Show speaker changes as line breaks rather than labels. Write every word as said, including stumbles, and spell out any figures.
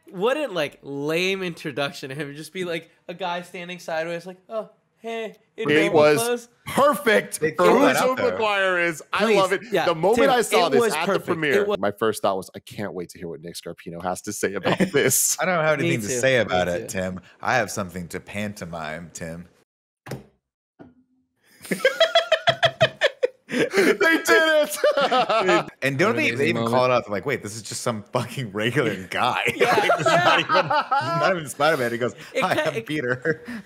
what a like lame introduction to him. Just be like a guy standing sideways, like, oh, hey, it,
it was
clothes.
perfect for who Tobey Maguire is. I
Please,
love it.
Yeah,
the moment
Tim,
I saw this at
perfect.
the premiere, was, my first thought was, I can't wait to hear what Nick Scarpino has to say about this.
I don't have anything to say about
Me
it,
too.
Tim. I have something to pantomime, Tim.
They did it.
And don't they, they even moment. call it out? They're like, wait, this is just some fucking regular guy.
Yeah.
Like, this is not even, not even Spider-Man. He goes,
It
hi,
ca-
I'm
it-
Peter.